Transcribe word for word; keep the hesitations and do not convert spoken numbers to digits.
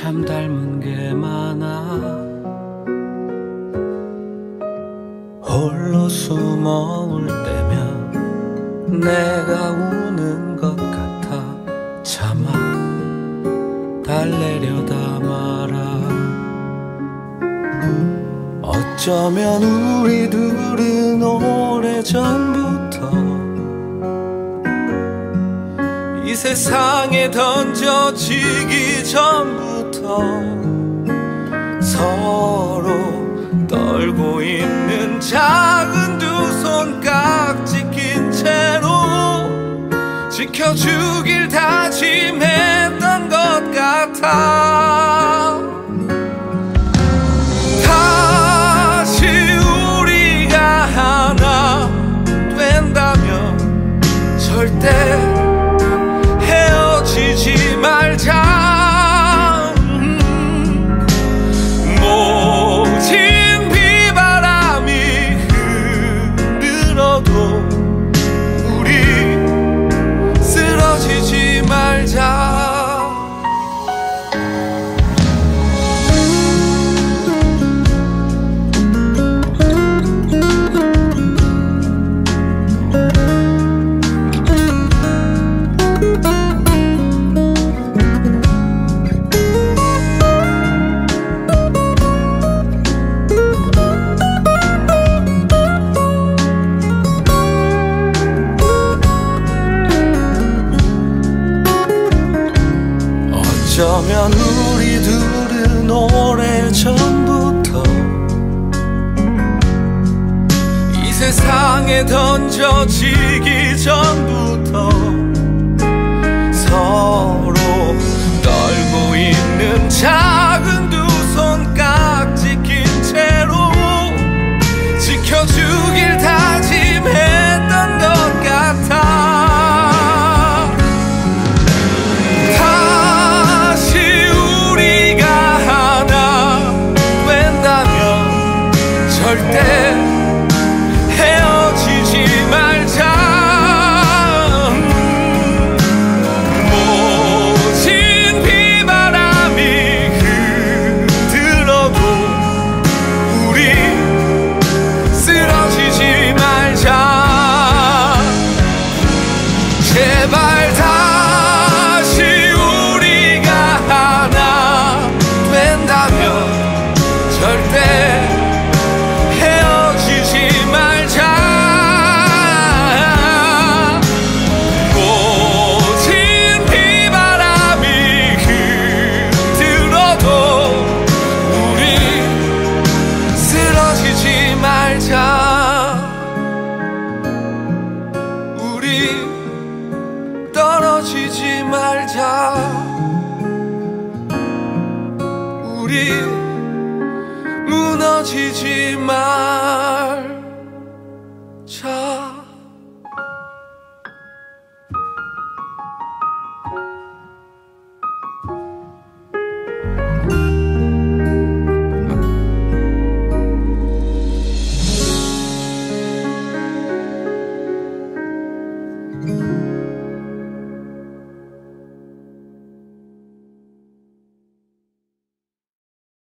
참 닮은 게 많아. 홀로 숨어올 때면 내가 우는 것 같아. 차마 달래려다 말아. 어쩌면 우리 둘은 오래전부터 이 세상에 던져지기 전부터 서로 떨고 있는 작은 두 손깍지 낀 채로 지켜주길 다짐했던 것 같아. 다시 우리가 하나 된다면 절대 헤어지지 말자. 모진 비바람이 흔들어도 우리 쓰러지지 말자. 어쩌면 우리 둘은 오래전부터 이 세상에 던져지기 전부터 서로 떨고 있는 작은 두 손깍지 낀 채로 지켜주길 다짐했던 것 같아. 절대 헤어지지 말자. 모진 비바람이 흔들어도 우리 쓰러지지 말자. 제발 다시 우리가 하나 된다면 절대 헤어지지 말자. 모진 비바람이 흔들어도 우리 쓰러지지 말자. 우리 떨어지지 말자. 우리 무너지지 말